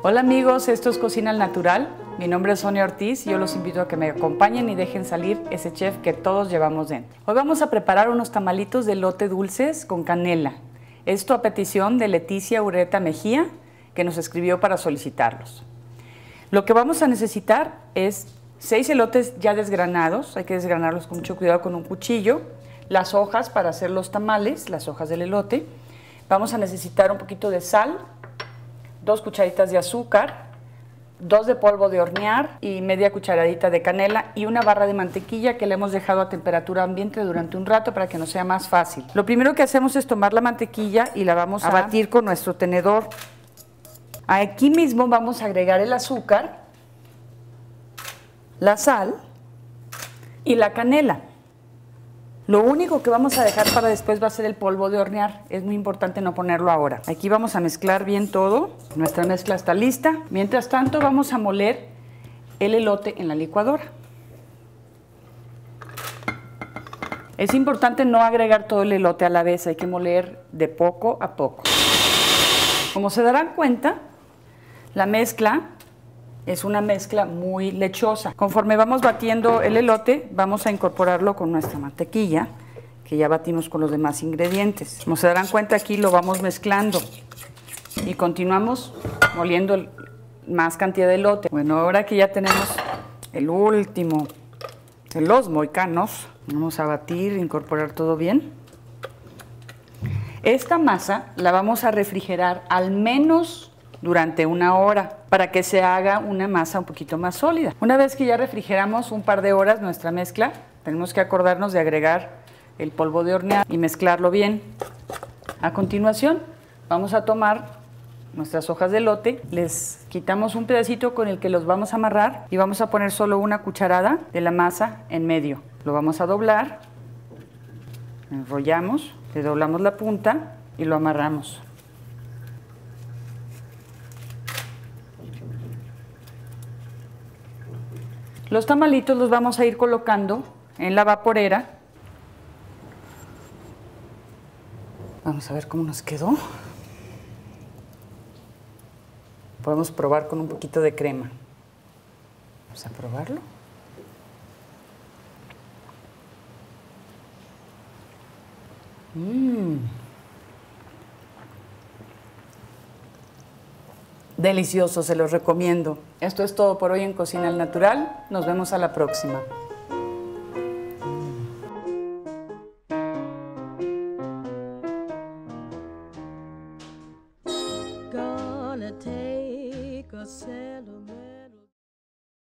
Hola amigos, esto es Cocina al Natural. Mi nombre es Sonia Ortiz y yo los invito a que me acompañen y dejen salir ese chef que todos llevamos dentro. Hoy vamos a preparar unos tamalitos de elote dulces con canela. Esto a petición de Leticia Ureta Mejía, que nos escribió para solicitarlos. Lo que vamos a necesitar es 6 elotes ya desgranados, hay que desgranarlos con mucho cuidado con un cuchillo, las hojas para hacer los tamales, las hojas del elote. Vamos a necesitar un poquito de sal, 2 cucharitas de azúcar, 2 de polvo de hornear y media cucharadita de canela y una barra de mantequilla que le hemos dejado a temperatura ambiente durante un rato para que nos sea más fácil. Lo primero que hacemos es tomar la mantequilla y la vamos a batir con nuestro tenedor. Aquí mismo vamos a agregar el azúcar, la sal y la canela. Lo único que vamos a dejar para después va a ser el polvo de hornear. Es muy importante no ponerlo ahora. Aquí vamos a mezclar bien todo. Nuestra mezcla está lista. Mientras tanto vamos a moler el elote en la licuadora. Es importante no agregar todo el elote a la vez. Hay que moler de poco a poco. Como se darán cuenta, la mezcla es una mezcla muy lechosa. Conforme vamos batiendo el elote, vamos a incorporarlo con nuestra mantequilla, que ya batimos con los demás ingredientes. Como se darán cuenta, aquí lo vamos mezclando y continuamos moliendo más cantidad de elote. Bueno, ahora que ya tenemos el último de los moicanos, vamos a batir, incorporar todo bien. Esta masa la vamos a refrigerar al menos durante 1 hora para que se haga una masa un poquito más sólida. Una vez que ya refrigeramos un par de horas nuestra mezcla, tenemos que acordarnos de agregar el polvo de hornear y mezclarlo bien. A continuación vamos a tomar nuestras hojas de elote, les quitamos un pedacito con el que los vamos a amarrar y vamos a poner solo una cucharada de la masa en medio. Lo vamos a doblar, enrollamos, le doblamos la punta y lo amarramos. Los tamalitos los vamos a ir colocando en la vaporera. Vamos a ver cómo nos quedó. Podemos probar con un poquito de crema. Vamos a probarlo. Delicioso, se los recomiendo. Esto es todo por hoy en Cocina al Natural. Nos vemos a la próxima. Gonna take a celebrate.